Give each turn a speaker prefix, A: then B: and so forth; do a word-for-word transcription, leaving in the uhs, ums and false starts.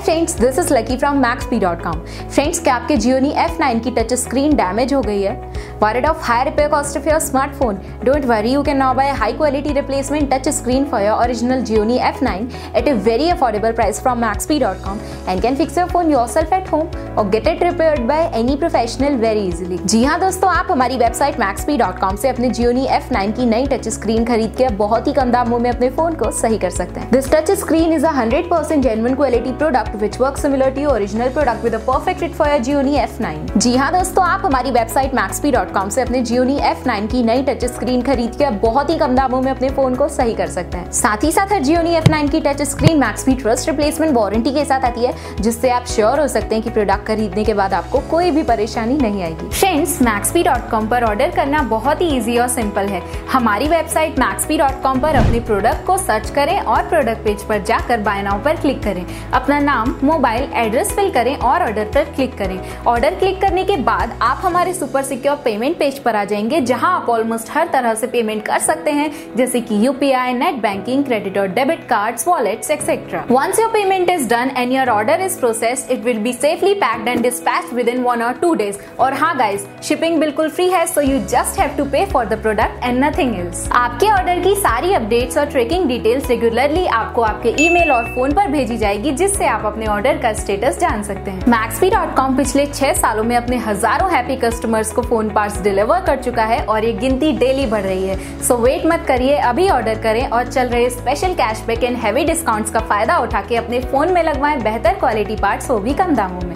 A: Friends, this is Lucky from Maxpe dot com. Friends, क्या आपके Gionee F nine की touch screen damage हो गई है? Worried of high repair cost of your smartphone? Don't worry, you can now buy a high quality replacement touch screen for your original Gionee F nine at a very affordable price from maxpy dot com and can fix your phone yourself at home or get it repaired by any professional very easily। जी हाँ दोस्तों, आप हमारी website maxpy dot com से अपने Gionee F nine की नई touch screen खरीद के बहुत ही कम दामों में अपने फोन को सही कर सकते हैं। This touch screen is a one hundred percent genuine quality product which works similar to your original product with a perfect fit for your Gionee F nine. जी हाँ दोस्तों, आप हमारी वेबसाइट maxpy dot com से अपने Gionee F nine की नई touch screen खरीद के बहुत ही कम दामों में अपने फोन को सही कर सकते हैं। साथ ही साथ हर Gionee F नाइन की touch screen Maxpe trust replacement warranty के साथ आती है, जिससे आप श्योर हो सकते हैं कि प्रोडक्ट खरीदने के बाद आपको कोई भी परेशानी नहीं आएगी। फ्रेंड्स, मैक्सपी डॉट कॉम पर ऑर्डर करना बहुत ही इजी और सिंपल है। हमारी वेबसाइट मैक्सपी डॉट कॉम पर अपने प्रोडक्ट को सर्च करें और प्रोडक्ट पेज पर जाकर बाय नाउ पर क्लिक करें। अपना नाम, मोबाइल एड्रेस फिल करें और ऑर्डर पर क्लिक करें। ऑर्डर क्लिक करने के बाद आप हमारे सुपर सिक्योर पेमेंट पेज पर आ जाएंगे, जहां आप ऑलमोस्ट हर तरह से पेमेंट कर सकते हैं, जैसे कि यूपीआई, नेट बैंकिंग, क्रेडिट और debit cards, wallets etcetera. Once your payment is done and your order is processed, it will be safely packed and dispatched within one or two days. और हाँ guys, shipping बिल्कुल free है, so you just have to pay for the product and nothing else. आपके order की सारी updates और tracking details regularly आपको आपके ईमेल और फोन पर भेजी जाएगी, जिससे आप अपने ऑर्डर का स्टेटस जान सकते हैं। मैक्सपी डॉट कॉम पिछले छह सालों में अपने हजारों हैप्पी कस्टमर्स को फोन पार्ट्स डिलीवर कर चुका है और ये गिनती डेली बढ़ रही है। सो वेट मत करिए, अभी ऑर्डर करें और चल रहे special cashback and heavy discounts का फायदा उठा के अपने फोन में लगवाएं बेहतर क्वालिटी पार्ट्स, वो भी कम दामों में।